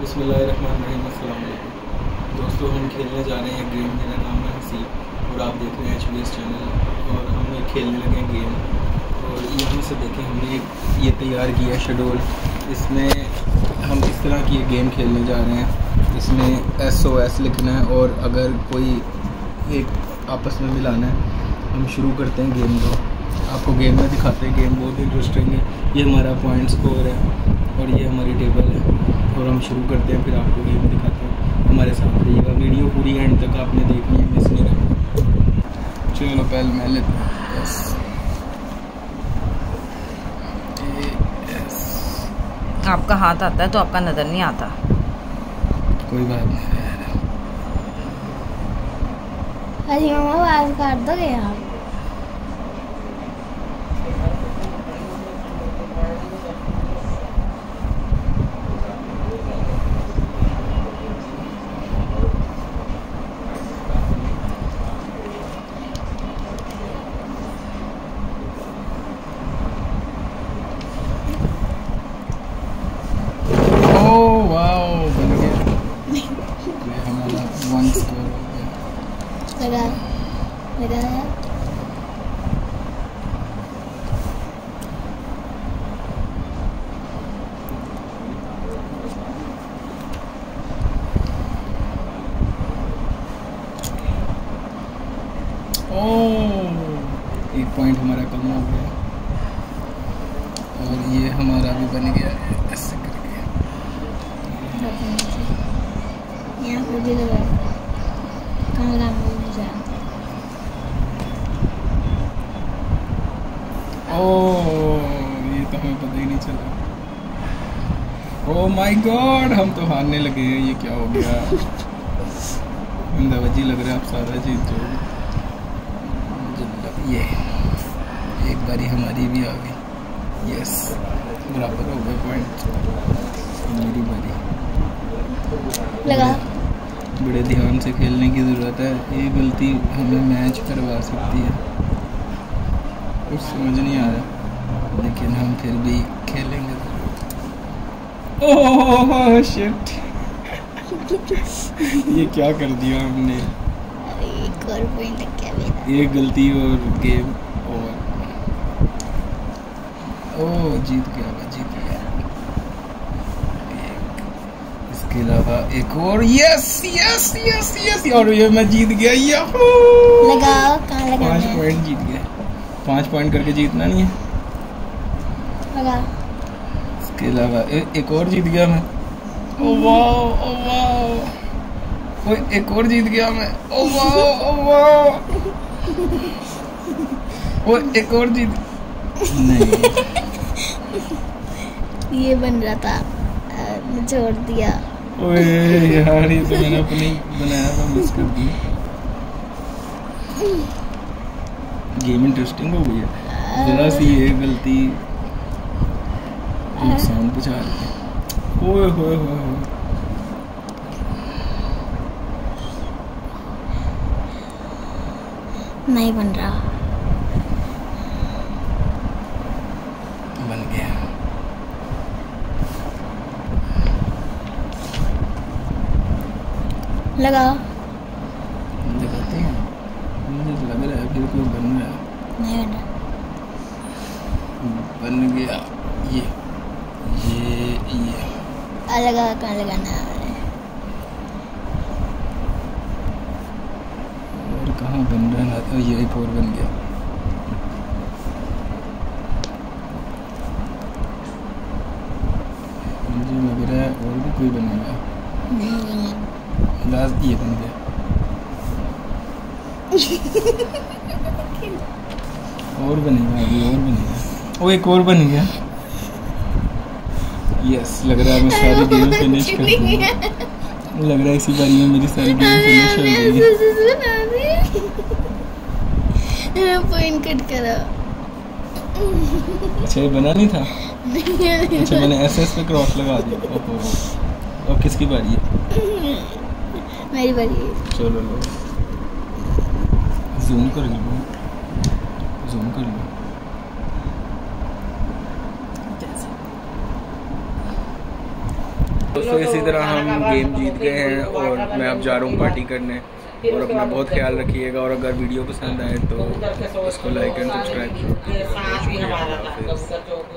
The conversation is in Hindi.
बिस्मिल्लाहिर्रहमानिर्रहीम। अस्सलाम वालेकुम दोस्तों, हम खेलने जा रहे हैं गेम। मेरा नाम है हसी और आप देख रहे हैं HBS चैनल और हम एक खेलने लगे हैं गेम। और यहाँ से देखें, हमने ये तैयार किया शेड्यूल। इसमें हम इस तरह की गेम खेलने जा रहे हैं। इसमें SOS लिखना है और अगर कोई एक आपस में मिलाना है। हम शुरू करते हैं गेम को। आपको गेम में दिखाते हैं। गेम बहुत इंटरेस्टिंग है। ये हमारा पॉइंट स्कोर है और ये हमारी टेबल है। और हम शुरू करते हैं, फिर आपको गेम दिखाते हैं। हमारे साथ रहिएगा, वीडियो पूरी एंड तक आपने देखनी है, मिस नहीं करना। चलो पहले मैं लेता हूँ। आपका हाथ आता है तो आपका नज़र नहीं आता। कोई बात नहीं। अरे मामा आवाज काट दोगे आप? लगा है। एक पॉइंट हमारा कम हो गया और ये हमारा भी बन गया ऐसे करके। यहाँ पर भी लगा कैमरा में नहीं जा। ये तो हमें पता ही नहीं चला। ओह माय गॉड, हम तो हारने लगे हैं। ये क्या हो गया? अंदाजी लग रहा है आप सारा जीत जाओगे। ये एक बारी हमारी भी आ गई। यस, बराबर हो गए पॉइंट। मेरी बारी लगा। बड़े ध्यान से खेलने की ज़रूरत है। ये गलती हमें मैच करवा सकती है। कुछ समझ नहीं आ रहा, लेकिन हम फिर भी खेलेंगे। ओह शिट, ये क्या कर दिया हमने? एक और पॉइंट क्या मेरा? एक गलती और गेम ओवर। ओह जीत गया। इसके अलावा एक और। यस यस यस यस, और ये मैं जीत गया। लगाओ, कहाँ लगाना है? 5 पॉइंट जीत गए। 5 पॉइंट करके जीतना नहीं है। लगा। इसके अलावा एक और जीत गया मैं। ओह वाह, ओह वाह, एक और जीत गया मैं। ओह वाह, ओह वाह, एक और जीत। नहीं ये बन रहा था, छोड़ दिया। ओए यार, ये तो मैंने अपनी बनाया था, मिस कर दी। गेम इंटरेस्टिंग हो गई है। जरा सी ये गलती नुकसान पहुंचा रही है। ओए होए होए, नहीं बन रहा। बन गया। लगा। दिखाते हैं, मुझे लग रहा है फिर कोई बन रहा है। नहीं बन रहा। बन गया। ये लगा, कहाँ लगाना है? और कहाँ बन रहा है? ये एक और बन गया। मुझे लग रहा है और भी कोई बनेगा। नहीं। लास्ट ये बन गया। और बनेगा, अभी और बनेगा। वो एक और बन गया। यस, लग रहा है मैं सारी गेम फिनिश कर दूंगा। लग रहा है इसी बारी में मेरी सारी गेम फिनिश हो गई। पॉइंट कट करो। अच्छा, ये बना नहीं था। अच्छा, मैंने SS पे क्रॉस लगा दिया। ओहो, अब किसकी बारी है? मेरी बारी है। चलो लो, जूम कर लो, जूम कर लो। दोस्तों इसी तरह हम गेम जीत गए हैं और मैं अब जा रहा हूँ पार्टी करने। और अपना बहुत ख्याल रखिएगा और अगर वीडियो पसंद आए तो इसको लाइक एंड सब्सक्राइब जरूर कीजिएगा।